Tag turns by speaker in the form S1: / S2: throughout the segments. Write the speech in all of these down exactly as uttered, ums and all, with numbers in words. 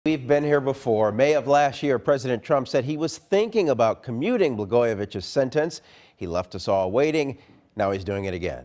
S1: We've been here before. May of last year, President Trump said he was thinking about commuting Blagojevich's sentence. He left us all waiting. Now he's doing it again.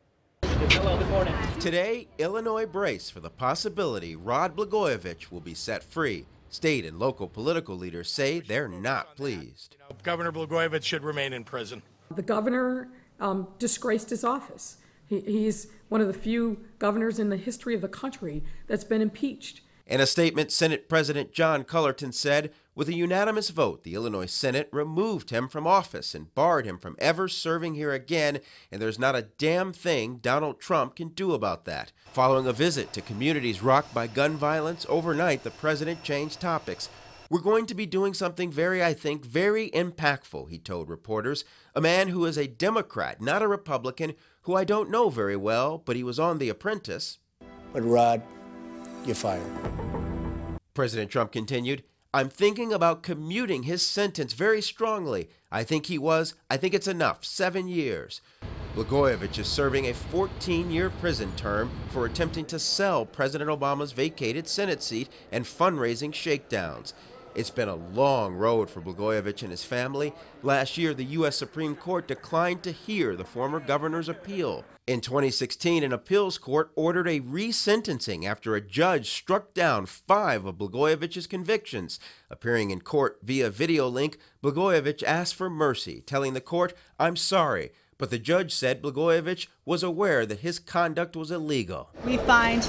S2: Hello, good morning.
S1: Today, Illinois brace for the possibility Rod Blagojevich will be set free. State and local political leaders say they're not pleased.
S3: You know, Governor Blagojevich should remain in prison.
S4: The governor um, disgraced his office. He, he's one of the few governors in the history of the country that's been impeached.
S1: In a statement, Senate President John Cullerton said, with a unanimous vote, the Illinois Senate removed him from office and barred him from ever serving here again, and there's not a damn thing Donald Trump can do about that. Following a visit to communities rocked by gun violence, overnight the president changed topics. We're going to be doing something very, I think, very impactful, he told reporters. A man who is a Democrat, not a Republican, who I don't know very well, but he was on The Apprentice.
S5: But Rod, you're fired.
S1: President Trump continued, I'm thinking about commuting his sentence very strongly. I think he was, I think it's enough, seven years. Blagojevich is serving a fourteen-year prison term for attempting to sell President Obama's vacated Senate seat and fundraising shakedowns. It's been a long road for Blagojevich and his family. Last year, the U S Supreme Court declined to hear the former governor's appeal. In twenty sixteen, an appeals court ordered a resentencing after a judge struck down five of Blagojevich's convictions. Appearing in court via video link, Blagojevich asked for mercy, telling the court, I'm sorry, but the judge said Blagojevich was aware that his conduct was illegal.
S6: We find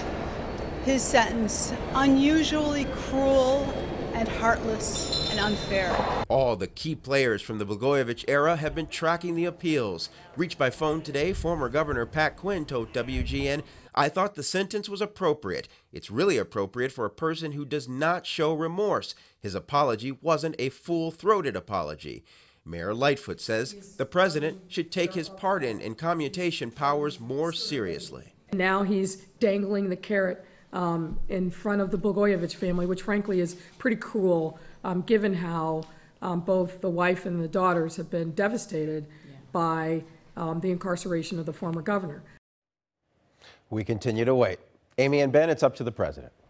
S6: his sentence unusually cruel and heartless and unfair.
S1: All the key players from the Blagojevich era have been tracking the appeals. Reached by phone today, former Governor Pat Quinn told W G N, I thought the sentence was appropriate. It's really appropriate for a person who does not show remorse. His apology wasn't a full-throated apology. Mayor Lightfoot says the president should take his pardon and commutation powers more seriously.
S4: Now he's dangling the carrot Um, in front of the Blagojevich family, which frankly is pretty cruel, um, given how um, both the wife and the daughters have been devastated yeah. by um, the incarceration of the former governor.
S1: We continue to wait. Amy and Ben, it's up to the president.